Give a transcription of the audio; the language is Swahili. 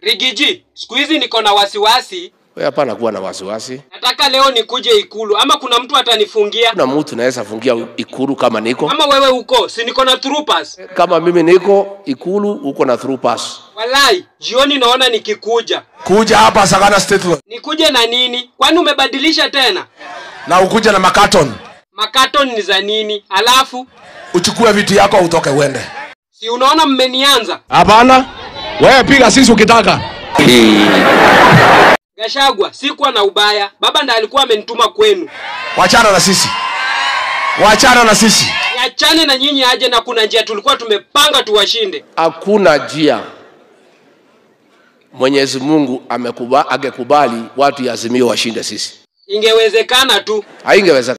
Rigiji, siku hizi niko na wasiwasi. Wewe hapana kuwa na wasiwasi. Nataka leo nikuje Ikulu ama kuna mtu atanifungia? Kuna mtu anaweza fungia Ikulu kama niko. Kama wewe uko, si niko na troopers. Kama mimi niko Ikulu uko na troopers. Walai, jioni naona nikikuja. Kuja hapa Sagana State Road. Nikuje na nini? Kwani umebadilisha tena? Na ukuja na makaton. Makaton ni za nini? Alafu Uchukue vitu yako utoke uende. si unaona mmenianza? Hapana. Wewe piga sisi ukitaka. Gashagwa, sikuwa na ubaya. Baba ndiye alikuwa amenituma kwenu. Wachana na sisi. Wachana na sisi. Niachane na nyinyi aje, na kuna njia tulikuwa tumepanga tuwashinde. Hakuna njia. Mwenyezi Mungu angekubali watu ya Azimio washinde sisi. Ingewezekana tu. Haingewezekana.